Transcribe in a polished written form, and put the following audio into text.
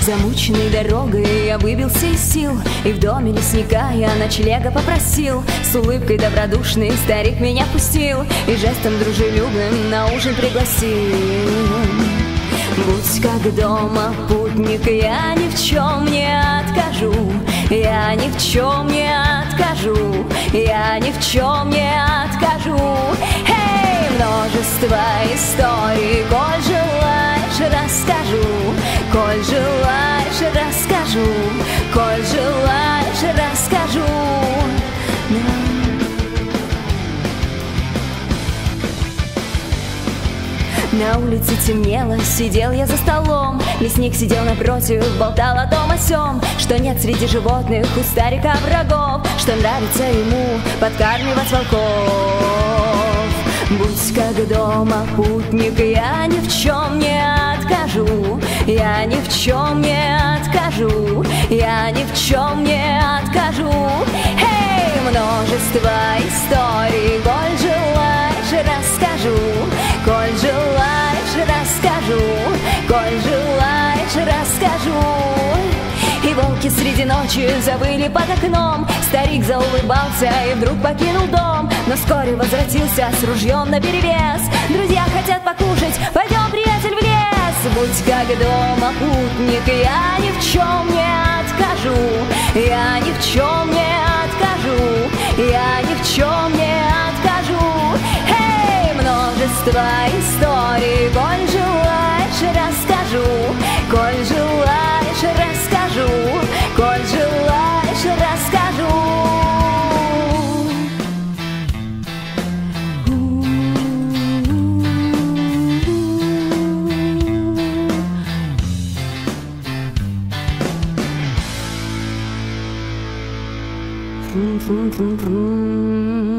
Замученный дорогой я выбился из сил, и в доме лесника я ночлега попросил. С улыбкой добродушный старик меня пустил и жестом дружелюбным на ужин пригласил. Будь как дома, путник, я ни в чем не откажу, я ни в чем не откажу, я ни в чем не откажу. Эй, множество историй, коль желаешь, расскажу, коль желаешь, расскажу, коль желаешь, расскажу. На улице темнело, сидел я за столом. Лесник сидел напротив, болтал о том о сём, что нет среди животных у старика врагов, что нравится ему подкармливать волков. Будь как дома, путник, я ни в чем не откажу, я ни в чем не откажу, я ни в чем не откажу. Эй, множество историй, коль желаешь, расскажу, коль желаешь, расскажу, коль желаешь, расскажу. И волки среди ночи завыли под окном. Старик заулыбался и вдруг покинул дом, но вскоре возвратился с ружьем наперевес. Друзья хотят покушать, пойдем, приятель, в лес. Будь как дома, путник, я ни в чем не откажу, я ни в чем не откажу, я ни в чем не откажу. Эй, множество историй, коль желаешь, расскажу, коль желаешь, расскажу, коль желаешь, расскажу. Фрум-фрум-фрум-фрум.